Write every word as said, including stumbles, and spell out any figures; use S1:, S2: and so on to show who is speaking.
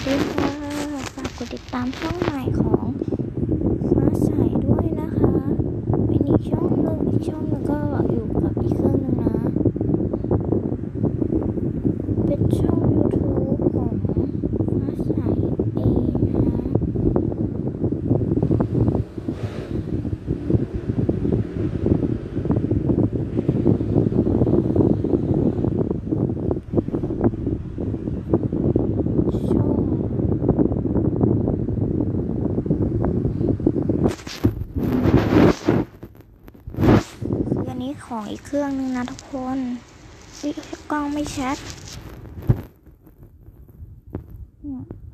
S1: ดีค่ะฝากกดติดตามช่องใหม่ของฟ้าใสด้วยนะคะเป็นอีกช่องหนึ่งอีกช่องหนึ่งก็อยู่กับอีกเครื่องหนึ่งนะเป็นช่อง YouTube ของฟ้าใสเองนะคะช่องคืออันนี้ของอีกเครื่องหนึ่งนะทุกคนกล้องไม่ชัดเนี่ย